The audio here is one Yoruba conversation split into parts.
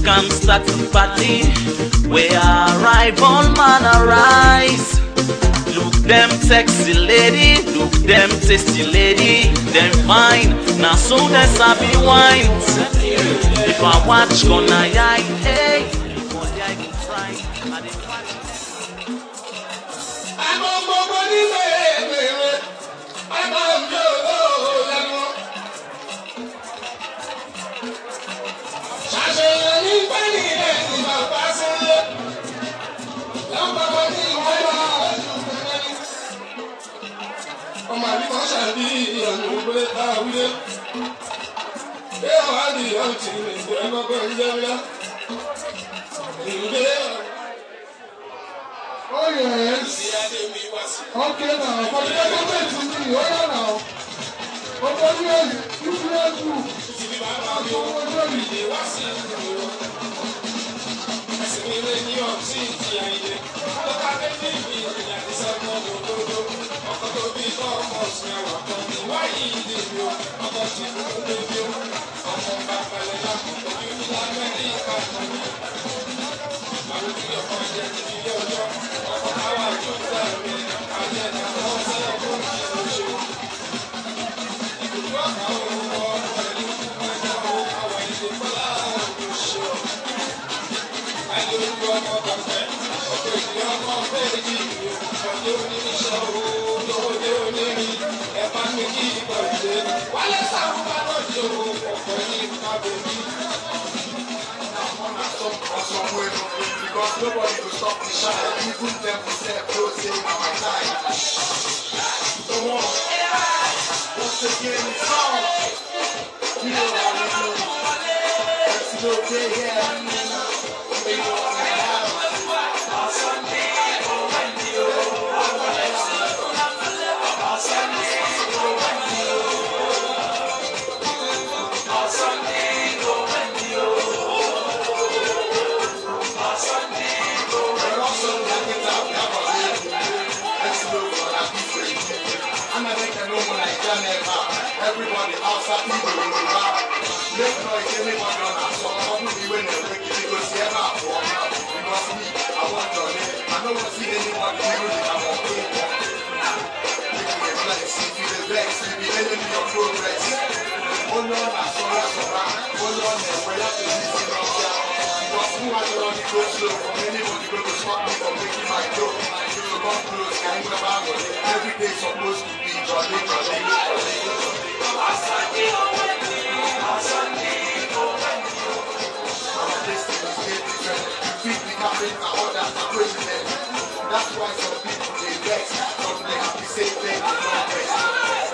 can start to party. We arrive, all man arise. Look them sexy lady, look them tasty lady, them fine. Now so them sabi wine. If I watch gonna yai, hey, because I can try. I'm on my money, baby. I'm on your oh yes. Okay now, but you don't wait to me. Oh now. But you because nobody will stop the shine. Even them themselves don't say my time. Come on. Once again, it's on. You know how we do. It's okay, yeah. We know what we have. Everybody outside people in the bar. Make noise, anybody on our song. Probably when they're breaking it, because they're not for me. Because me, I want your name. I don't want to see anybody even if I'm on paper. Make me a flex, if you the vex, you be enemy of progress. Hold on, I saw that around. Hold on, and we're not to listen up here. Because who has already go slow from anybody going to stop me from making my joke. So come close, I ain't about it. Every day supposed to be jolly, jolly, jolly. That's why some people they vex, some they have the same thing, they don't vex.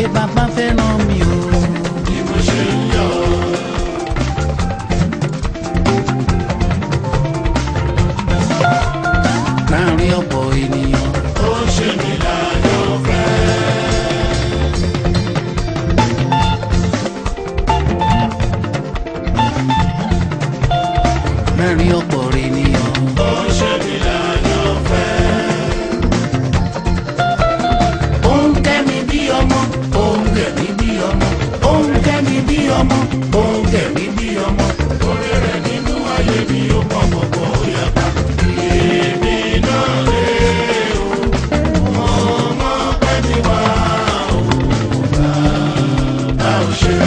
bàbá fẹ́ràn mi o. Bí mo ṣe ń yọ̀. Láàrin ọ̀pọ̀ ènìyàn. Ó ṣe mí láyọ̀fẹ́. Láàrin ọ̀pọ̀ ènìyàn. Ó ṣe mí láyọ̀fẹ́. Ó ń kẹ́ mi bí ọmọ. Ó ń gẹ̀ mí bí ọmọ. Ó ń kẹ́ mi bí ọmọ. Ó ń gẹ̀ mí bí ọmọ. Orí rẹ̀ nínú ayé mi ó pọ̀ gbogbo yàtọ̀. Èmi náà lè o. Ọmọ pẹ́ mi wá o. Bàbá ò ṣe.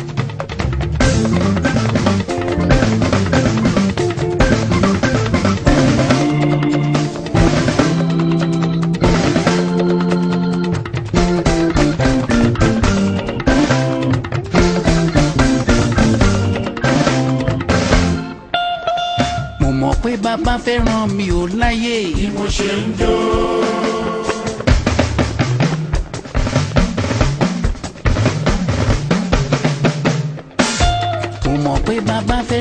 Mo mọ̀ pé bàbá fẹ́ràn mi ò láyé. Bí mo ṣe ń jó. Mo mọ̀ pé bàbá fẹ́ràn